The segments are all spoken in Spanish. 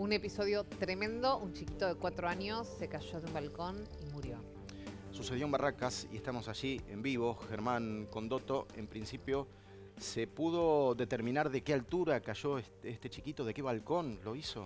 Un episodio tremendo. Un chiquito de 4 años se cayó de un balcón y murió. Sucedió en Barracas y estamos allí en vivo. Germán Condoto, en principio, ¿se pudo determinar de qué altura cayó este chiquito? ¿De qué balcón lo hizo?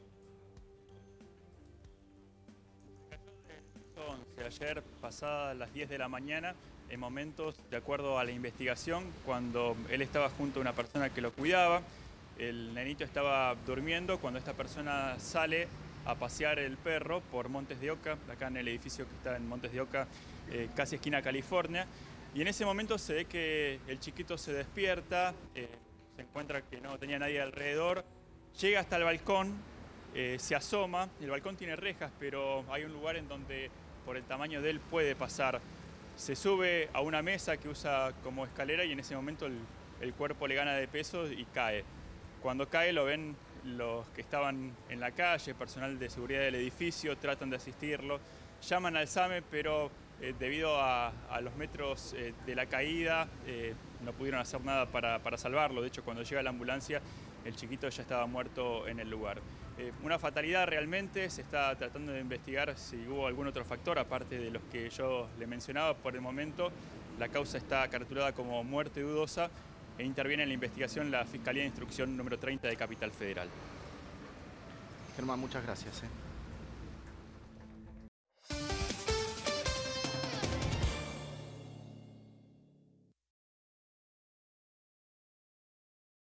Ayer, pasadas las 10 de la mañana, en momentos, de acuerdo a la investigación, cuando él estaba junto a una persona que lo cuidaba, el nenito estaba durmiendo cuando esta persona sale a pasear el perro por Montes de Oca, acá en el edificio que está en Montes de Oca, casi esquina California, y en ese momento se ve que el chiquito se despierta, se encuentra que no tenía nadie alrededor, llega hasta el balcón, se asoma, el balcón tiene rejas, pero hay un lugar en donde por el tamaño de él puede pasar. Se sube a una mesa que usa como escalera y en ese momento el cuerpo le gana de peso y cae. Cuando cae lo ven los que estaban en la calle, personal de seguridad del edificio, tratan de asistirlo, llaman al SAME, pero debido a los metros de la caída no pudieron hacer nada para salvarlo. De hecho, cuando llega la ambulancia, el chiquito ya estaba muerto en el lugar. Una fatalidad realmente, se está tratando de investigar si hubo algún otro factor, aparte de los que yo le mencionaba. Por el momento, la causa está caratulada como muerte dudosa e interviene en la investigación la Fiscalía de Instrucción número 30 de Capital Federal. Germán, muchas gracias.